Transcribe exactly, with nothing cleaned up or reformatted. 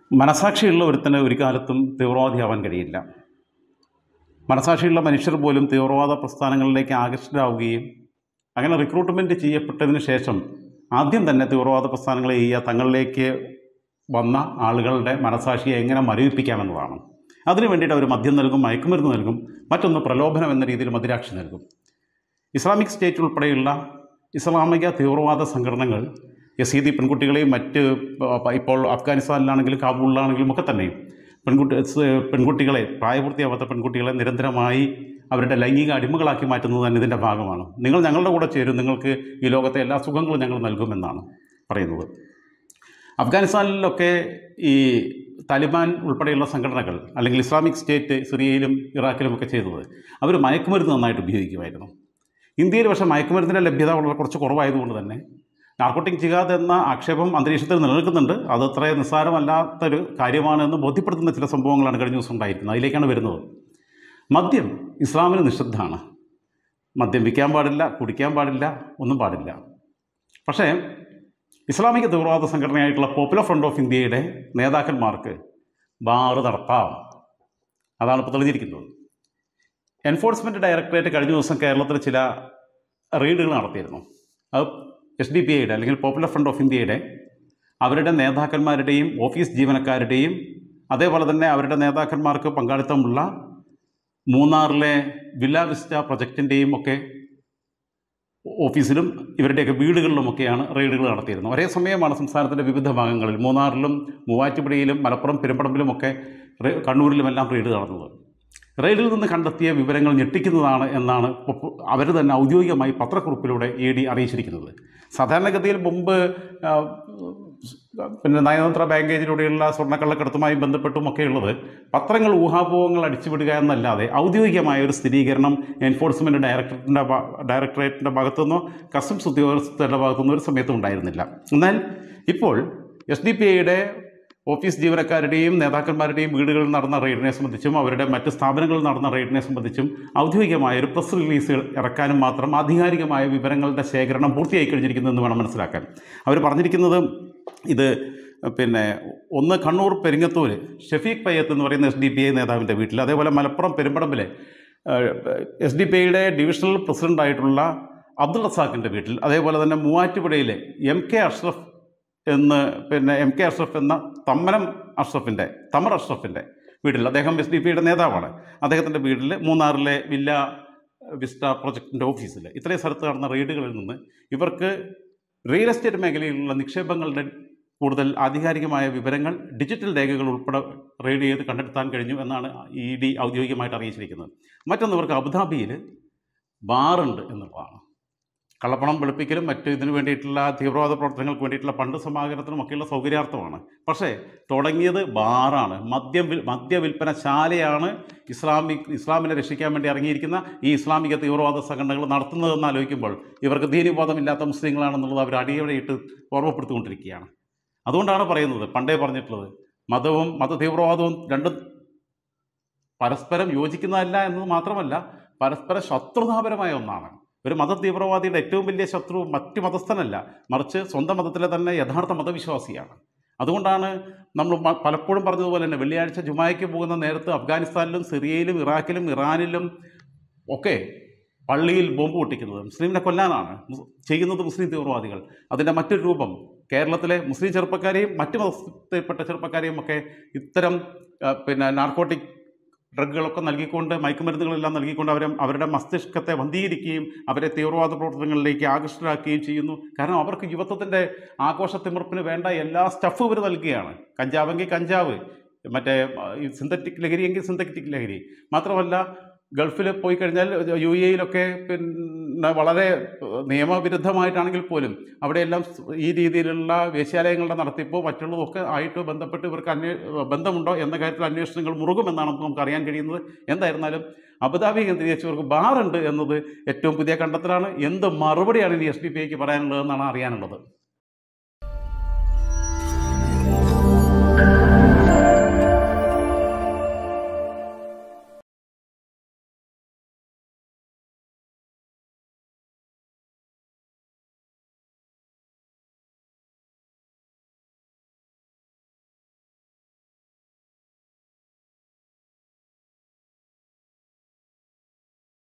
മനസാക്ഷിയുള്ള ഒരുത്തന് ഒരു കാലത്തും തീവ്രവാദിയാവാൻ കഴിയില്ല. മനസാക്ഷിയുള്ള മനുഷ്യർ പോലും തീവ്രവാദ പ്രസ്ഥാനങ്ങളിലേക്ക് ആകർഷിതരാവുകയും അങ്ങനെ റിക്രൂട്ട്മെൻറ്റ് ചെയ്യപ്പെട്ടതിന് ശേഷം ആദ്യം തന്നെ തീവ്രവാദ പ്രസ്ഥാനങ്ങളെ ചെയ്യുക തങ്ങളിലേക്ക് വന്ന ആളുകളുടെ മനസാക്ഷിയെ എങ്ങനെ മരവിപ്പിക്കാമെന്നതാണ്. അതിനു വേണ്ടിയിട്ട് അവർ മദ്യം നൽകും, മയക്കുമരുന്ന് നൽകും, മറ്റൊന്ന് പ്രലോഭനം എന്ന രീതിയിൽ മദിരാക്ഷി നൽകും. ഇസ്ലാമിക് സ്റ്റേറ്റ് ഉൾപ്പെടെയുള്ള ഇസ്ലാമിക തീവ്രവാദ സംഘടനകൾ യസീദി പെൺകുട്ടികളെയും മറ്റ് ഇപ്പോൾ അഫ്ഗാനിസ്ഥാനിലാണെങ്കിലും കാബൂളിലാണെങ്കിലും ഒക്കെ തന്നെയും പെൺകുട്ടി പെൺകുട്ടികളെ പ്രായപൂർത്തിയാവാത്ത പെൺകുട്ടികളെ നിരന്തരമായി അവരുടെ ലൈംഗിക അടിമകളാക്കി മാറ്റുന്നത് തന്നെ ഇതിൻ്റെ ഭാഗമാണ്. നിങ്ങൾ ഞങ്ങളുടെ കൂടെ ചേരും, നിങ്ങൾക്ക് ഈ ലോകത്തെ എല്ലാ സുഖങ്ങളും ഞങ്ങൾ നൽകുമെന്നാണ് പറയുന്നത്. അഫ്ഗാനിസ്ഥാനിലൊക്കെ ഈ താലിബാൻ ഉൾപ്പെടെയുള്ള സംഘടനകൾ അല്ലെങ്കിൽ ഇസ്ലാമിക് സ്റ്റേറ്റ് സിറിയയിലും ഇറാഖിലുമൊക്കെ ചെയ്തത് അവർ മയക്കുമരുന്ന് നന്നായിട്ട് ഉപയോഗിക്കുമായിരുന്നു. ഇന്ത്യയിൽ പക്ഷേ മയക്കുമരുന്നിൻ്റെ ലഭ്യത വളരെ കുറച്ച് കുറവായതുകൊണ്ട് തന്നെ നാർക്കോട്ടിക് ജിഹാദ് എന്ന ആക്ഷേപം അന്തരീക്ഷത്തിൽ നിലനിൽക്കുന്നുണ്ട്. അത് അത്ര നിസ്സാരമല്ലാത്തൊരു കാര്യമാണെന്ന് ബോധ്യപ്പെടുത്തുന്ന ചില സംഭവങ്ങളാണ് കഴിഞ്ഞ ദിവസം ഉണ്ടായിരിക്കുന്നത്. അതിലേക്കാണ് വരുന്നത്. മദ്യം ഇസ്ലാമിന് നിഷിദ്ധമാണ്. മദ്യം വിൽക്കാൻ പാടില്ല, കുടിക്കാൻ പാടില്ല, ഒന്നും പാടില്ല. പക്ഷേ ഇസ്ലാമിക തീവ്രവാദ സംഘടനയായിട്ടുള്ള പോപ്പുലർ ഫ്രണ്ട് ഓഫ് ഇന്ത്യയുടെ നേതാക്കന്മാർക്ക് ബാറ് നടത്താം. അതാണ് ഇപ്പോൾ തെളിഞ്ഞിരിക്കുന്നത്. എൻഫോഴ്സ്മെൻറ്റ് ഡയറക്ടറേറ്റ് കഴിഞ്ഞ ദിവസം കേരളത്തിൽ ചില റെയ്ഡുകൾ നടത്തിയിരുന്നു. അത് എസ് ഡി പി ഐയുടെ അല്ലെങ്കിൽ പോപ്പുലർ ഫ്രണ്ട് ഓഫ് ഇന്ത്യയുടെ അവരുടെ നേതാക്കന്മാരുടെയും ഓഫീസ് ജീവനക്കാരുടെയും അതേപോലെ തന്നെ അവരുടെ നേതാക്കന്മാർക്ക് പങ്കാളിത്തമുള്ള മൂന്നാറിലെ വില്ല വിസ്റ്റ പ്രൊജക്റ്റിൻ്റെയും ഒക്കെ ഓഫീസിലും ഇവരുടെയൊക്കെ വീടുകളിലുമൊക്കെയാണ് റെയ്ഡുകൾ നടത്തിയിരുന്നത്. ഒരേ സമയമാണ് സംസ്ഥാനത്തിൻ്റെ വിവിധ ഭാഗങ്ങളിൽ മൂന്നാറിലും മൂവാറ്റുപുഴയിലും മലപ്പുറം പെരുമ്പടമ്പിലുമൊക്കെ കണ്ണൂരിലുമെല്ലാം റെയ്ഡ് നടന്നത്. റെയ്ഡിൽ നിന്ന് കണ്ടെത്തിയ വിവരങ്ങൾ ഞെട്ടിക്കുന്നതാണ് എന്നാണ് അവർ തന്നെ ഔദ്യോഗികമായി പത്രക്കുറിപ്പിലൂടെ ഇ ഡി അറിയിച്ചിരിക്കുന്നത്. സാധാരണഗതിയിൽ മുമ്പ് പിന്നെ നയതന്ത്ര ബാങ്കേജിലൂടെയുള്ള സ്വർണ്ണക്കള്ളക്കടത്തുമായി ബന്ധപ്പെട്ടുമൊക്കെയുള്ളത് പത്രങ്ങൾ ഊഹാപോഹങ്ങൾ അടിച്ചുവിടുക എന്നല്ലാതെ ഔദ്യോഗികമായ ഒരു സ്ഥിരീകരണം എൻഫോഴ്സ്മെൻറ്റ് ഡയറക്ടറേറ്റിൻ്റെ ഡയറക്ടറേറ്റിൻ്റെ ഭാഗത്തുനിന്നോ കസ്റ്റംസ് ഉദ്യോഗസ്ഥരുടെ ഭാഗത്തുനിന്നോ ഒരു സമയത്തും ഉണ്ടായിരുന്നില്ല. എന്നാൽ ഇപ്പോൾ എസ് ഡി പി ഐയുടെ ഓഫീസ് ജീവനക്കാരുടെയും നേതാക്കന്മാരുടെയും വീടുകളിൽ നടന്ന റെയ്ഡിനെ സംബന്ധിച്ചും അവരുടെ മറ്റ് സ്ഥാപനങ്ങളിൽ നടന്ന റെയ്ഡിനെ സംബന്ധിച്ചും ഔദ്യോഗികമായ ഒരു പ്രസ് റിലീസ് ഇറക്കാനും മാത്രം ആധികാരികമായ വിവരങ്ങളുടെ ശേഖരണം പൂർത്തിയായി കഴിഞ്ഞിരിക്കുന്നതെന്ന് വേണം മനസ്സിലാക്കാൻ. അവർ പറഞ്ഞിരിക്കുന്നത് ഇത് പിന്നെ ഒന്ന് കണ്ണൂർ പെരിങ്ങത്തൂർ ഷെഫീഖ് പയ്യത്ത് എന്ന് പറയുന്ന എസ് ഡി പി ഐ നേതാവിൻ്റെ വീട്ടിൽ, അതേപോലെ മലപ്പുറം പെരുമ്പടമ്പിലെ എസ് ഡി പി ഐയുടെ ഡിവിഷണൽ പ്രസിഡൻ്റായിട്ടുള്ള അബ്ദുൾ റസാഖിൻ്റെ വീട്ടിൽ, അതേപോലെ തന്നെ മൂവാറ്റുപുഴയിലെ എം കെ അഷ്റഫ് എന്ന് പിന്നെ എം കെ അഷ്റഫ് എന്ന തമ്മനം അഷ്റഫിൻ്റെ തമർ അഷ്റഫിൻ്റെ വീട്ടിൽ, അദ്ദേഹം എസ് ഡി പി യുടെ നേതാവാണ്, അദ്ദേഹത്തിൻ്റെ വീട്ടിൽ, മൂന്നാറിലെ വില്ല വിസ്റ്റ പ്രൊജക്റ്റിൻ്റെ ഓഫീസിൽ, ഇത്രയും സ്ഥലത്ത് നടന്ന റെയ്ഡുകളിൽ നിന്ന് ഇവർക്ക് റിയൽ എസ്റ്റേറ്റ് മേഖലയിലുള്ള നിക്ഷേപങ്ങളുടെ കൂടുതൽ ആധികാരികമായ വിവരങ്ങൾ ഡിജിറ്റൽ രേഖകൾ ഉൾപ്പെടെ റെയ്ഡ് ചെയ്ത് കണ്ടെത്താൻ കഴിഞ്ഞു എന്നാണ് ഇ ഡി ഔദ്യോഗികമായിട്ട് അറിയിച്ചിരിക്കുന്നത്. മറ്റൊന്ന് ഇവർക്ക് അബുദാബിയിൽ ബാറുണ്ട് എന്നുള്ളതാണ്. കള്ളപ്പണം വെളുപ്പിക്കലും മറ്റ് ഇതിനു വേണ്ടിയിട്ടുള്ള തീവ്രവാദ പ്രവർത്തനങ്ങൾക്ക് വേണ്ടിയിട്ടുള്ള ഫണ്ട് സമാഹരണത്തിനും ഒക്കെയുള്ള സൗകര്യാർത്ഥമാണ്. പക്ഷേ തുടങ്ങിയത് ബാറാണ്, മദ്യം മദ്യവിൽപ്പനശാലയാണ് ഇസ്ലാമിക് ഇസ്ലാമിനെ രക്ഷിക്കാൻ വേണ്ടി ഇറങ്ങിയിരിക്കുന്ന ഈ ഇസ്ലാമിക തീവ്രവാദ സംഘടനകൾ നടത്തുന്നതെന്ന് ആലോചിക്കുമ്പോൾ ഇവർക്ക് ദീനബോധമില്ലാത്ത മുസ്ലിങ്ങളാണെന്നുള്ളത് അവർ അടിയടിയിട്ട് ഓർമ്മപ്പെടുത്തിക്കൊണ്ടിരിക്കുകയാണ്. അതുകൊണ്ടാണ് പറയുന്നത്, പണ്ടേ പറഞ്ഞിട്ടുള്ളത്, മതവും മത തീവ്രവാദവും രണ്ടും പരസ്പരം യോജിക്കുന്നതല്ല എന്നത് മാത്രമല്ല പരസ്പര ശത്രുതാപരമായ ഒന്നാണ്. ഒരു മത തീവ്രവാദിയുടെ ഏറ്റവും വലിയ ശത്രു മറ്റ് മതസ്ഥനല്ല, മറിച്ച് സ്വന്തം മതത്തിലെ തന്നെ യഥാർത്ഥ മതവിശ്വാസിയാണ്. അതുകൊണ്ടാണ് നമ്മൾ പലപ്പോഴും പറഞ്ഞതുപോലെ തന്നെ വെള്ളിയാഴ്ച ജുമായ്ക്ക് പോകുന്ന നേരത്ത് അഫ്ഗാനിസ്ഥാനിലും സിറിയയിലും ഇറാഖിലും ഇറാനിലും ഒക്കെ പള്ളിയിൽ ബോംബ് പൊട്ടിക്കുന്നത് മുസ്ലിമിനെ കൊല്ലാനാണ് ചെയ്യുന്നത് മുസ്ലിം തീവ്രവാദികൾ. അതിൻ്റെ മറ്റൊരു രൂപം കേരളത്തിലെ മുസ്ലിം ചെറുപ്പക്കാരെയും മറ്റ് മതത്തിൽപ്പെട്ട ചെറുപ്പക്കാരെയും ഒക്കെ ഇത്തരം പിന്നെ നാർക്കോട്ടിക് ഡ്രഗുകളൊക്കെ നൽകിക്കൊണ്ട് മയക്കുമരുന്നുകളെല്ലാം നൽകിക്കൊണ്ട് അവരെ അവരുടെ മസ്തിഷ്കത്തെ വന്ധീകരിക്കുകയും അവരെ തീവ്രവാദ പ്രവർത്തനങ്ങളിലേക്ക് ആകർഷകരാക്കുകയും ചെയ്യുന്നു. കാരണം അവർക്ക് യുവത്വത്തിൻ്റെ ആഘോഷത്തിമിർപ്പിന് വേണ്ട എല്ലാ സ്റ്റഫും ഇവർ നൽകുകയാണ്. കഞ്ചാവെങ്കിൽ കഞ്ചാവ്, മറ്റേ സിന്തറ്റിക് ലഹരിയെങ്കിൽ സിന്തറ്റിക് ലഹരി. മാത്രമല്ല ഗൾഫിൽ പോയി കഴിഞ്ഞാൽ യു എയിലൊക്കെ പിന്നെ വളരെ നിയമവിരുദ്ധമായിട്ടാണെങ്കിൽ പോലും അവിടെയെല്ലാം ഈ രീതിയിലുള്ള വേശ്യാലയങ്ങളുടെ നടത്തിപ്പോ മറ്റുള്ളതൊക്കെ ആയിട്ട് ബന്ധപ്പെട്ട് ഇവർക്ക് അന്വേ ബന്ധമുണ്ടോ എന്ന കാര്യത്തിൽ അന്വേഷണങ്ങൾ മുറുകുമെന്നാണ് നമുക്ക് അറിയാൻ കഴിയുന്നത്. എന്തായിരുന്നാലും അബുദാബി കേന്ദ്രീകരിച്ചവർക്ക് ബാറുണ്ട് എന്നത് ഏറ്റവും പുതിയ കണ്ടെത്തലാണ്. എന്ത് മറുപടിയാണ് ഇനി എസ് ഡി പി ഐക്ക് പറയാനുള്ളതെന്നാണ് അറിയാനുള്ളത്.